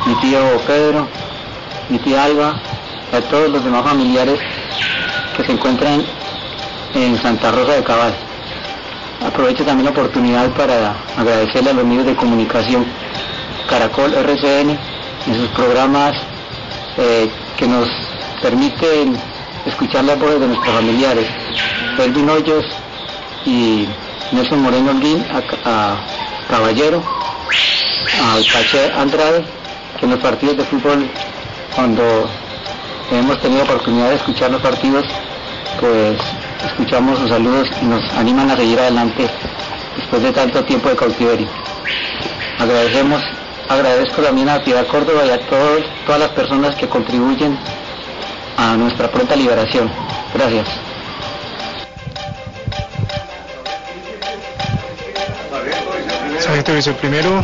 mi tío Pedro, mi tía Alba, y a todos los demás familiares que se encuentran en Santa Rosa de Cabal. Aprovecho también la oportunidad para agradecerle a los medios de comunicación Caracol, RCN, en sus programas que nos permiten escuchar las voces de nuestros familiares, Elvin Hoyos y Nelson Moreno Holguín, a Caballero, al Pache Andrade, que en los partidos de fútbol, cuando hemos tenido oportunidad de escuchar los partidos, pues escuchamos sus saludos y nos animan a seguir adelante después de tanto tiempo de cautiverio. Agradezco también a Piedad Córdoba y a todas las personas que contribuyen a nuestra pronta liberación. Gracias. Sargento Viceprimero.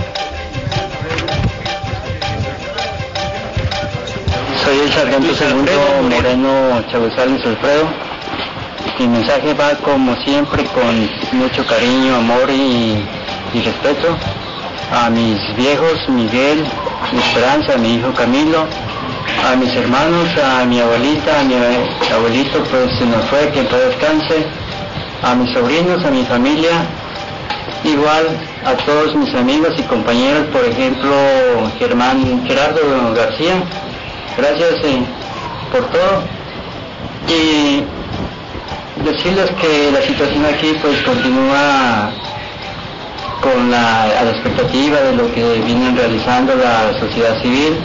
Soy el sargento segundo Moreno Chavezales Alfredo. Mi mensaje va como siempre con mucho cariño, amor y respeto a mis viejos, Miguel, Esperanza, a mi hijo Camilo, a mis hermanos, a mi abuelita, a mi abuelito pues se nos fue, que en paz descanse, a mis sobrinos, a mi familia, igual a todos mis amigos y compañeros, por ejemplo Gerardo García, gracias por todo, y decirles que la situación aquí pues continúa a la expectativa de lo que vienen realizando la sociedad civil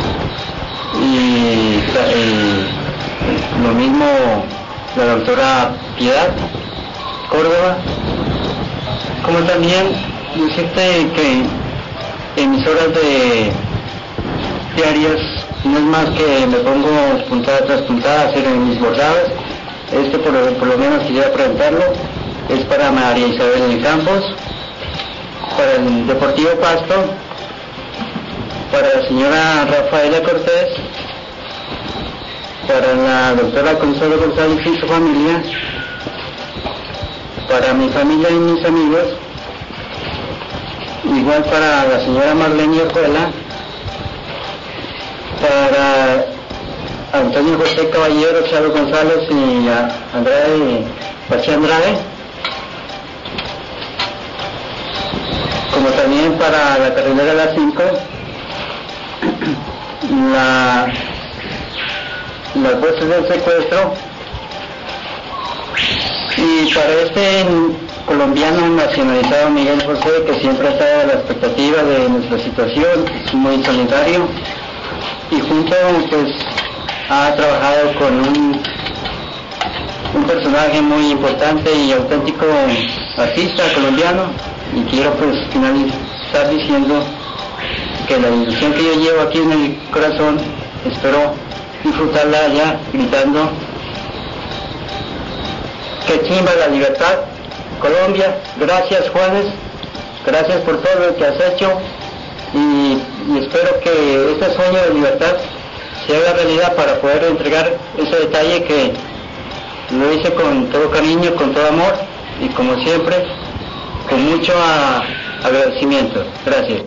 y lo mismo la doctora Piedad Córdoba, como también decirte que en mis horas diarias no es más que me pongo puntada tras puntada a hacer mis bordados. Por lo menos quisiera presentarlo, es para María Isabel Campos, para el Deportivo Pasto, para la señora Rafaela Cortés, para la doctora Consuelo González y su familia, para mi familia y mis amigos, igual para la señora Marlene Orjuela, para Antonio José Caballero, Charo González y Andrade, Pache Andrade, como también para la carretera de las 5, las voces del secuestro, y para este colombiano nacionalizado Miguel José, que siempre ha estado a la expectativa de nuestra situación, es muy solidario, y junto pues ha trabajado con un personaje muy importante y auténtico artista colombiano, y quiero pues finalizar diciendo que la ilusión que yo llevo aquí en el corazón, espero disfrutarla allá gritando que chimba la libertad, Colombia. Gracias Juanes, gracias por todo lo que has hecho, y espero que este sueño de libertad se haga realidad para poder entregar ese detalle que lo hice con todo cariño, con todo amor y como siempre con mucho agradecimiento. Gracias.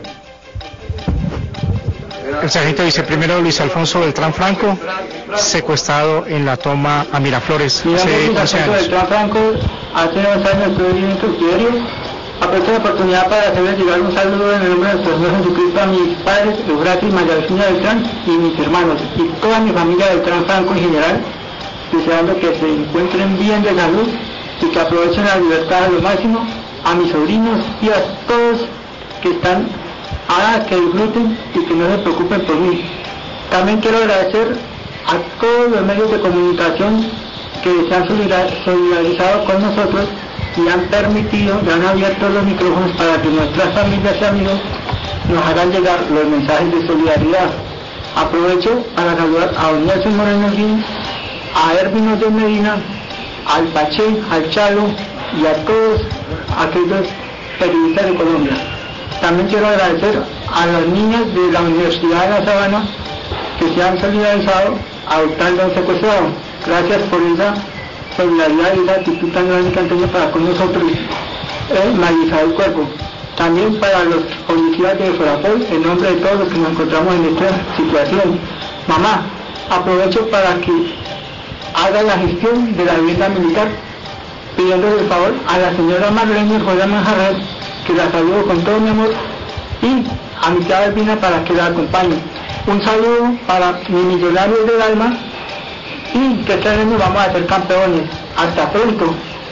El sargento viceprimero Luis Alfonso Beltrán Franco, secuestrado en la toma a Miraflores hace 11 años. Beltrán Franco, hace 11 años estuve en cautiverio. Aprovecho la oportunidad para hacerles llegar un saludo en el nombre de nuestro Señor Jesucristo a mis padres, Eufrasia y María Virginia Beltrán, y mis hermanos, y toda mi familia Beltrán Franco en general, deseando que se encuentren bien de salud y que aprovechen la libertad a lo máximo, a mis sobrinos y a todos que están que disfruten y que no se preocupen por mí. También quiero agradecer a todos los medios de comunicación que se han solidarizado con nosotros y han permitido, y han abierto los micrófonos para que nuestras familias y amigos nos hagan llegar los mensajes de solidaridad. Aprovecho para saludar a don Nelson Moreno Holguín, a Ervin de Medina, al Pache, al Chalo y a todos aquellos periodistas de Colombia. También quiero agradecer a las niñas de la Universidad de La Sabana que se han solidarizado adoptando a un secuestrado. Gracias por esa solidaridad y esa actitud tan grande que han tenido para con nosotros, María Isabel Cuervo. También para los policías de Forapol, en nombre de todos los que nos encontramos en esta situación. Mamá, aprovecho para que haga la gestión de la vivienda militar, pidiéndole el favor a la señora Marlene José Manjarres, que la saludo con todo mi amor, y a mi tía Albina para que la acompañe. Un saludo para mi millonario del alma, y que este año vamos a ser campeones. Hasta pronto.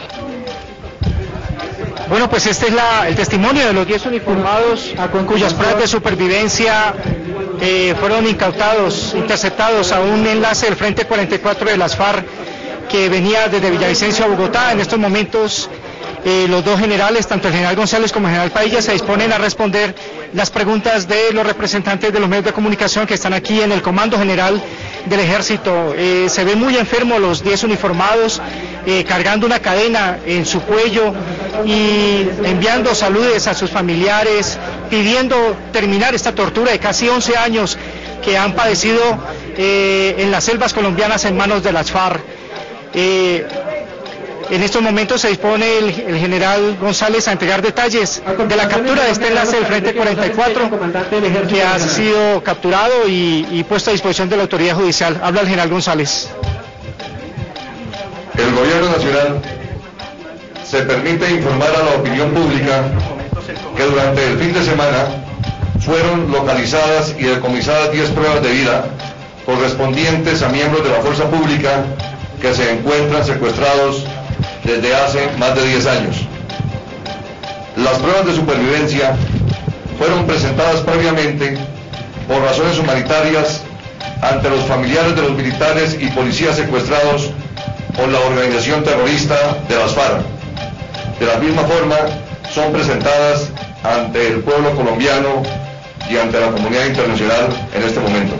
Bueno, pues este es el testimonio de los 10 uniformados cuyas pruebas de supervivencia fueron interceptados a un enlace del Frente 44 de las FARC que venía desde Villavicencio a Bogotá. En estos momentos los dos generales, tanto el general González como el general Padilla, se disponen a responder las preguntas de los representantes de los medios de comunicación que están aquí en el Comando General del Ejército. Se ven muy enfermos los 10 uniformados, cargando una cadena en su cuello y enviando saludes a sus familiares, pidiendo terminar esta tortura de casi 11 años que han padecido en las selvas colombianas en manos de las FARC. En estos momentos se dispone el general González a entregar detalles de la captura de este enlace del Frente 44 que ha sido capturado y puesto a disposición de la autoridad judicial. Habla el general González. El gobierno nacional se permite informar a la opinión pública que durante el fin de semana fueron localizadas y decomisadas 10 pruebas de vida correspondientes a miembros de la fuerza pública que se encuentran secuestrados desde hace más de 10 años. Las pruebas de supervivencia fueron presentadas previamente por razones humanitarias ante los familiares de los militares y policías secuestrados por la organización terrorista de las FARC. De la misma forma, son presentadas ante el pueblo colombiano y ante la comunidad internacional en este momento.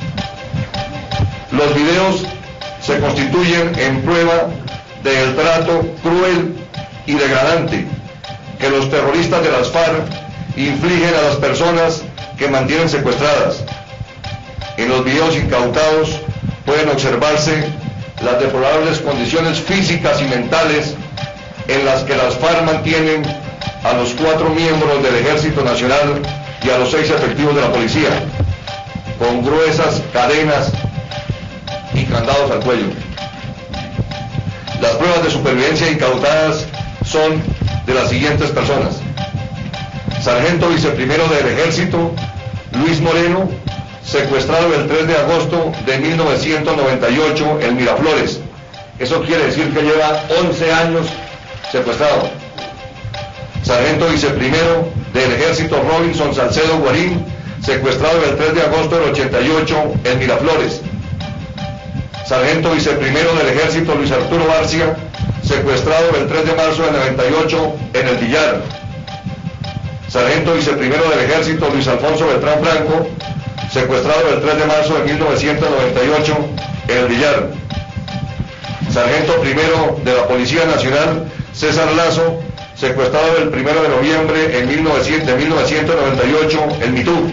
Los videos se constituyen en prueba del trato cruel y degradante que los terroristas de las FARC infligen a las personas que mantienen secuestradas. En los videos incautados pueden observarse las deplorables condiciones físicas y mentales en las que las FARC mantienen a los 4 miembros del Ejército Nacional y a los 6 efectivos de la policía, con gruesas cadenas y candados al cuello. Las pruebas de supervivencia incautadas son de las siguientes personas: sargento viceprimero del Ejército Luis Moreno, secuestrado el 3 de agosto de 1998 en Miraflores. Eso quiere decir que lleva 11 años secuestrado. Sargento viceprimero del Ejército Robinson Salcedo Guarín, secuestrado el 3 de agosto del 88 en Miraflores. Sargento viceprimero del Ejército Luis Arturo Barcia, secuestrado el 3 de marzo del 98 en El Villar. Sargento viceprimero del Ejército Luis Alfonso Beltrán Franco, secuestrado el 3 de marzo de 1998 en El Villar. Sargento primero de la Policía Nacional César Lazo, secuestrado el 1 de noviembre de 1998 en Mitú.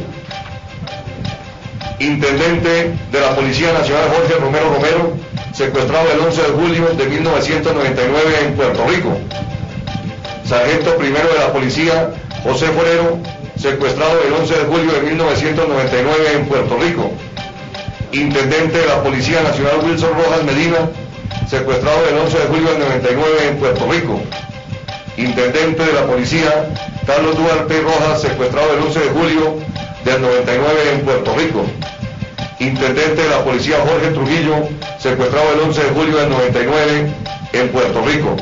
Intendente de la Policía Nacional Jorge Romero Romero, secuestrado el 11 de julio de 1999 en Puerto Rico. Sargento primero de la Policía José Forero, secuestrado el 11 de julio de 1999 en Puerto Rico. Intendente de la Policía Nacional Wilson Rojas Medina, secuestrado el 11 de julio del 99 en Puerto Rico. Intendente de la Policía Carlos Duarte Rojas, secuestrado el 11 de julio del 99 en Puerto Rico. Intendente de la Policía Jorge Trujillo, secuestrado el 11 de julio del 99 en Puerto Rico.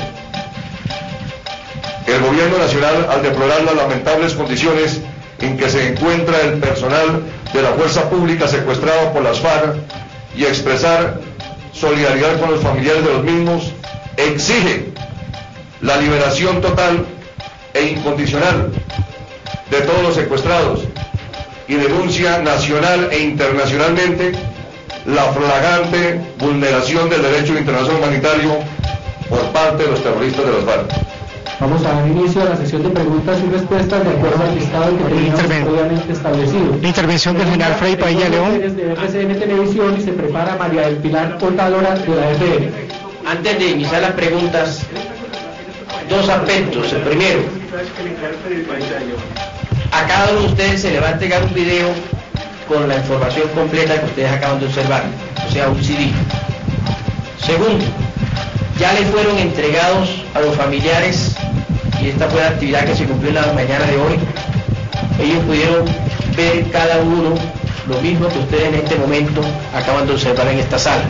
El Gobierno Nacional, al deplorar las lamentables condiciones en que se encuentra el personal de la fuerza pública secuestrado por las FARC y expresar solidaridad con los familiares de los mismos, exige la liberación total e incondicional de todos los secuestrados y denuncia nacional e internacionalmente la flagrante vulneración del derecho internacional humanitario por parte de los terroristas de las FARC. Vamos a dar inicio a la sesión de preguntas y respuestas de acuerdo al listado que teníamos previamente establecido. La intervención del general Freddy Padilla León. De RCN Televisión, y se prepara María del Pilar Contadora de la FM. Antes de iniciar las preguntas, 2 aspectos. El primero, A cada uno de ustedes se le va a entregar un video con la información completa que ustedes acaban de observar, o sea, un CD. Segundo, ya le fueron entregados a los familiares, y esta fue la actividad que se cumplió en la mañana de hoy. Ellos pudieron ver cada uno lo mismo que ustedes en este momento acaban de observar en esta sala.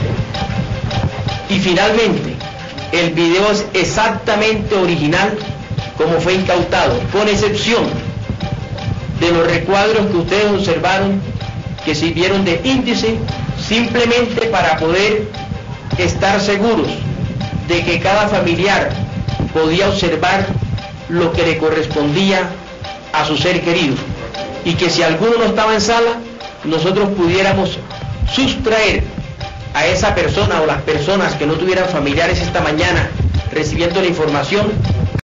Y finalmente, el video es exactamente original como fue incautado, con excepción de los recuadros que ustedes observaron que sirvieron de índice simplemente para poder estar seguros de que cada familiar podía observar lo que le correspondía a su ser querido, y que si alguno no estaba en sala, nosotros pudiéramos sustraer a esa persona o las personas que no tuvieran familiares esta mañana recibiendo la información